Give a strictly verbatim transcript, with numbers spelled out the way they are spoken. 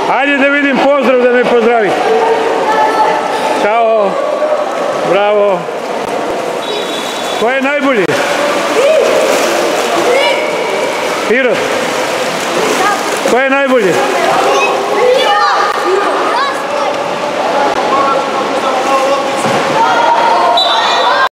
Ajde da vidim pozdrav, da me pozdravi. Ćao. Bravo. Ko je najbolji? Pirot. Ko je najbolji?